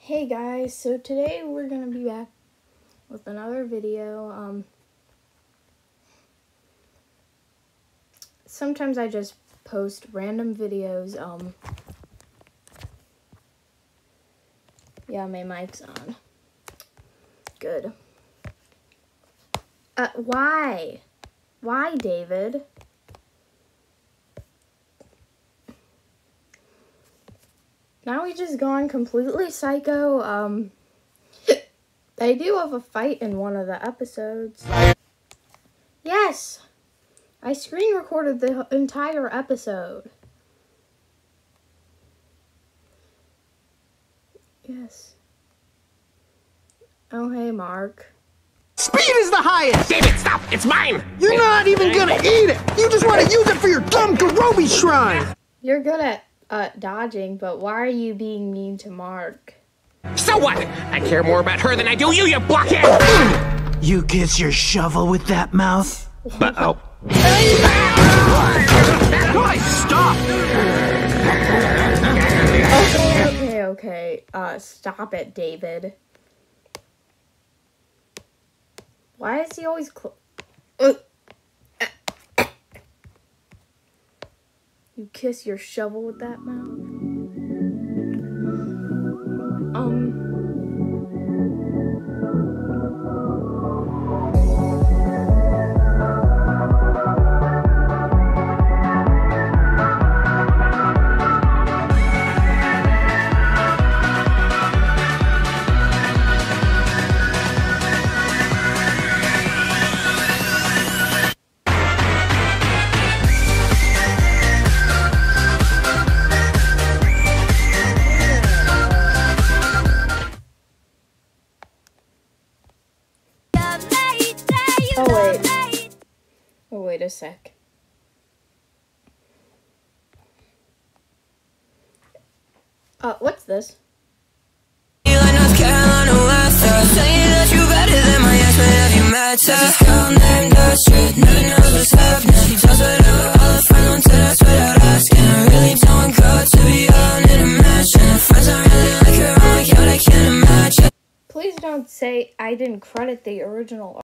Hey guys, so today we're gonna be back with another video. Sometimes I just post random videos. Yeah, my mic's on. Good. Why? Why, David? Now we just gone completely psycho. They do have a fight in one of the episodes. Yes! I screen recorded the entire episode. Yes. Oh, hey, Mark. Speed is the highest! David, stop! It's mine! You're not even gonna eat it! You just want to use it for your dumb Garobi shrine! You're good at dodging, but why are you being mean to Mark? So what? I care more about her than I do you blockhead! You kiss your shovel with that mouth? Uh-oh. Stop! Okay. Stop it, David. Why is he always You kiss your shovel with that mouth? Oh, wait a sec. What's this? Please don't say I didn't credit the original